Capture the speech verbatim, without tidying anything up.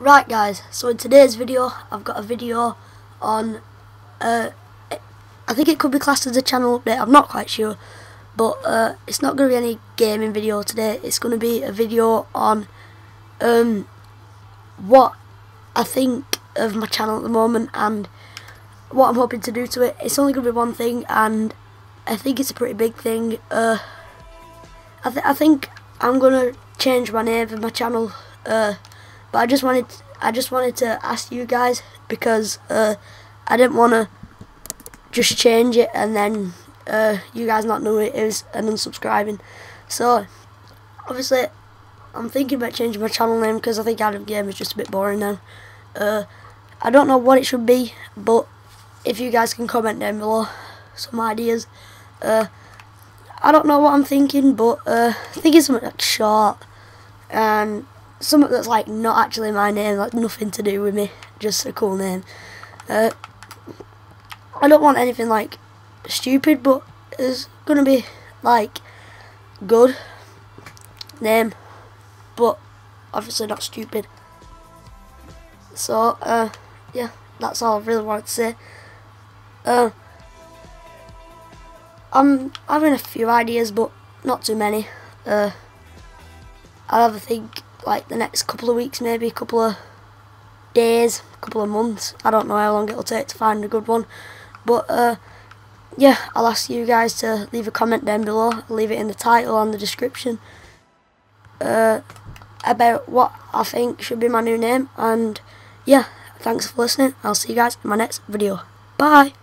Right guys, so in today's video I've got a video on uh, I think it could be classed as a channel update, I'm not quite sure, but uh, it's not going to be any gaming video today. It's going to be a video on um, what I think of my channel at the moment and what I'm hoping to do to it. It's only going to be one thing and I think it's a pretty big thing. uh, I, th I think I'm going to change my name for my channel, uh, but I just wanted I just wanted to ask you guys because uh, I didn't want to just change it and then uh, you guys not know it is and unsubscribing. So obviously I'm thinking about changing my channel name because I think Adam Game is just a bit boring now. Uh, I don't know what it should be, but if you guys can comment down below some ideas. Uh, I don't know what I'm thinking, but uh, I think it's something that's short and something that's like not actually my name, like nothing to do with me, just a cool name. Uh, I don't want anything like stupid, but it's gonna be like good name, but obviously not stupid. So uh, yeah, that's all I really wanted to say. Uh, I'm having a few ideas, but not too many. Uh, I'll have a think like the next couple of weeks, maybe a couple of days, a couple of months. I don't know how long it'll take to find a good one. But uh, yeah, I'll ask you guys to leave a comment down below. I'll leave it in the title and the description uh, about what I think should be my new name. And yeah, thanks for listening. I'll see you guys in my next video. Bye.